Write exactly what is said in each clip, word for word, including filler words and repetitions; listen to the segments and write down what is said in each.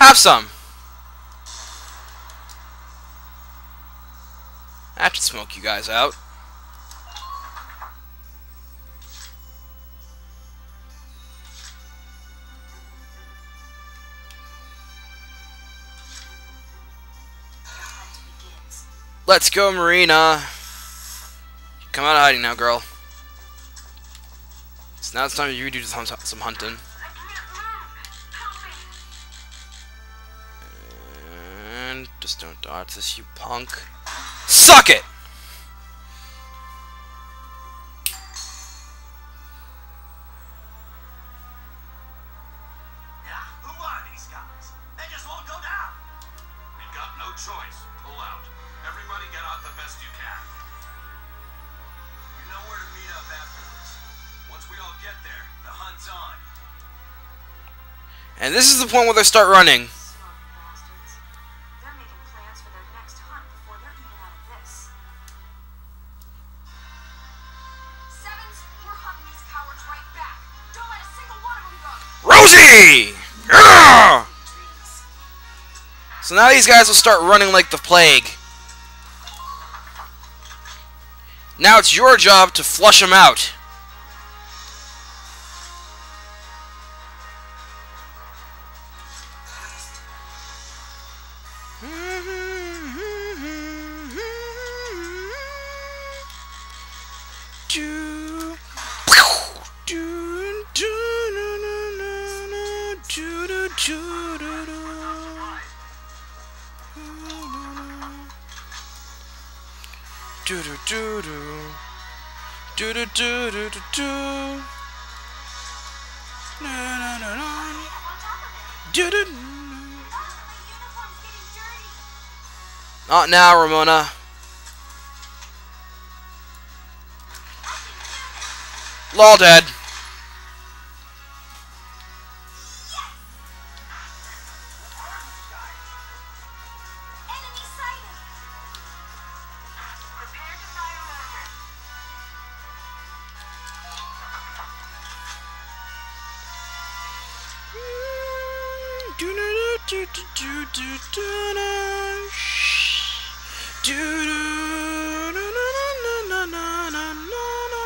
Have some. That should smoke you guys out. Let's go, Marina. Come out of hiding now, girl. So now it's time for you to do some, some hunting. And just don't dodge this, you punk. Suck it! Yeah, who are these guys? They just won't go down. We've got no choice. Pull out. Everybody get out the best you can. You know where to meet up afterwards. Once we all get there, the hunt's on. And this is the point where they start running. They're making plans for their next hunt before they're even out of this. Sevens, we're hunting these cowards right back. Don't let a single one of them go. Rosie! Yeah! So now these guys will start running like the plague. Now it's your job to flush them out. Do do do do do do do do do do. Na na na na. Do do. Not now, Ramona. Lol, dead. Do do do do do do do do na na na na na.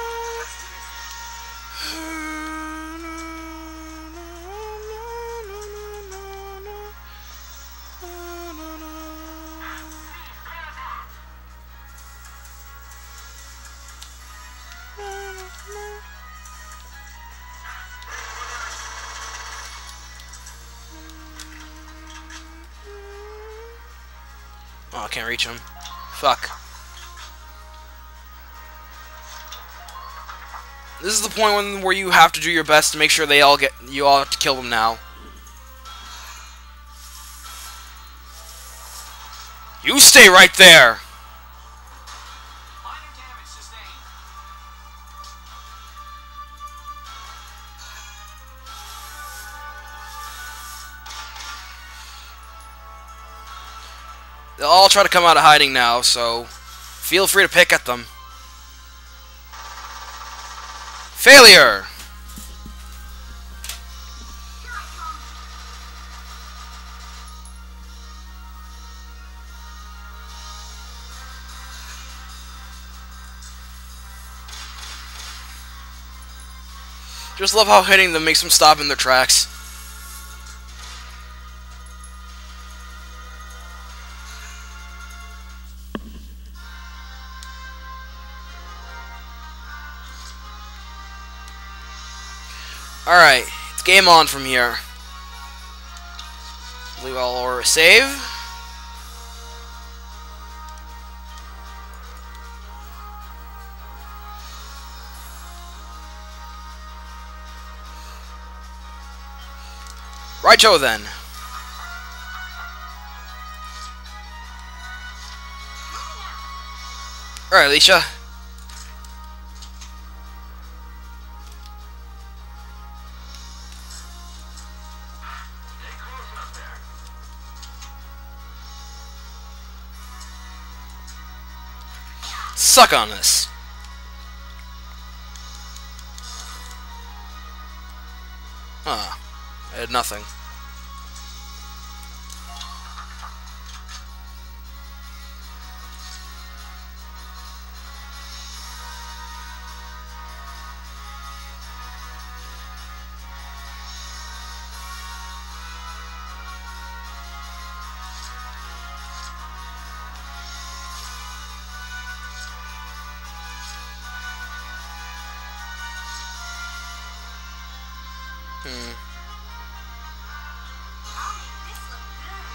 Oh, I can't reach him. Fuck. This is the point when where you have to do your best to make sure they all get you all have to kill them now. You stay right there. Minor damage sustained. They'll all try to come out of hiding now, so feel free to pick at them. Failure! Just love how hitting them makes them stop in their tracks. Alright, it's game on from here. I believe I'll order a save. Righto then. Alright, Alicia. Suck on this. Huh. I had nothing. Hmm. I'll make this look good.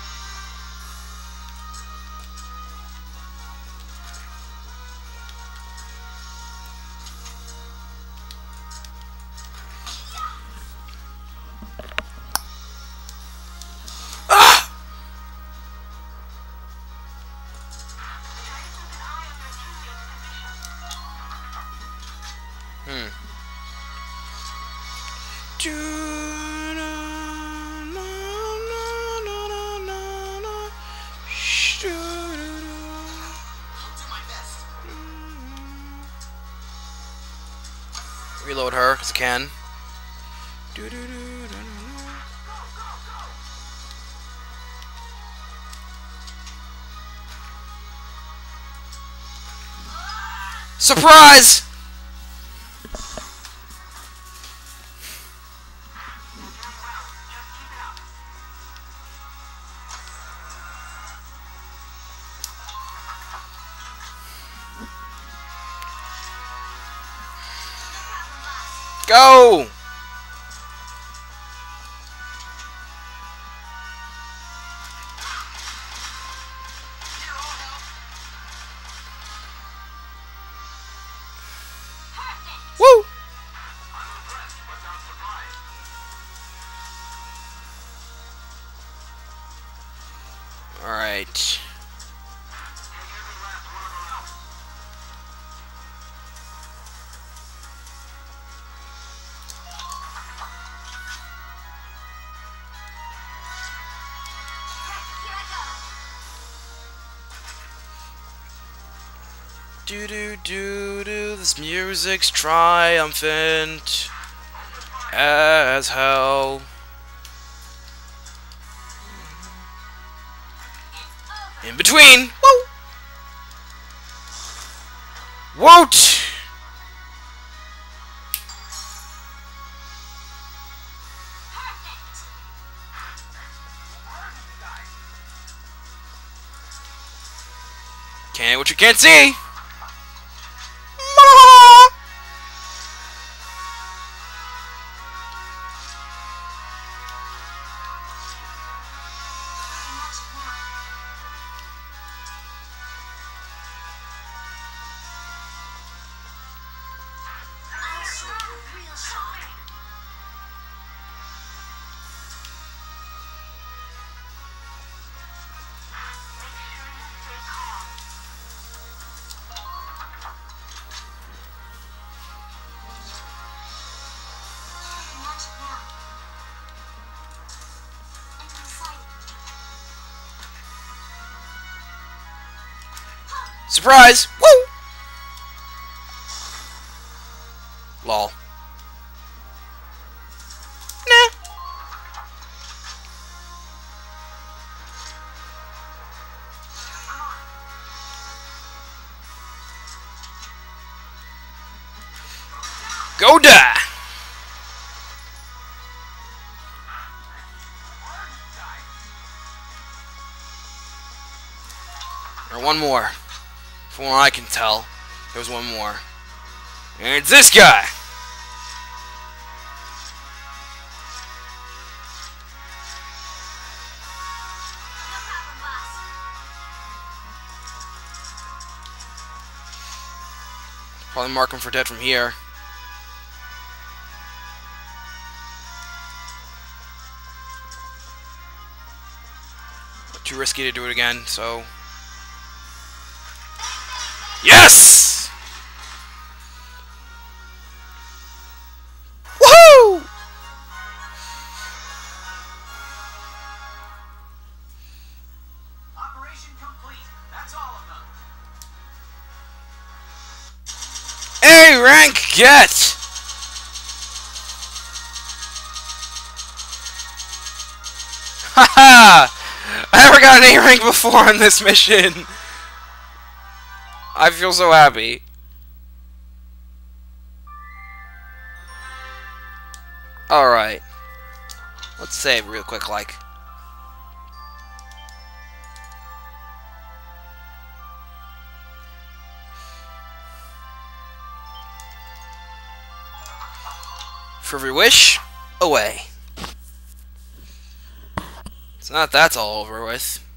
Ah! Hmm. Do, na, na, na, na, na, na. Shh, do, do, do. I'll do my best. Reload her, because I can. Do, do, do, do, do. Surprise! Go! Woo! I'm impressed, but not surprised. Alright. Take every last one of them out. Here I go. Do do do do, this music's triumphant as hell. In between, woo! Woot! Can't what you can't see. I'll show you real shine. Watch it now. And inside. Surprise! Woo! Lol. Nah. Go die! Or one more. From what I can tell, there's one more. And it's this guy! No problem, boss. Probably mark him for dead from here. Too risky to do it again, so... Yes! Woohoo! Operation complete. That's all of them. A rank get! Haha! I never got an A rank before on this mission! I feel so happy. Alright. Let's save real quick, like. For every wish, away. So now that that's all over with,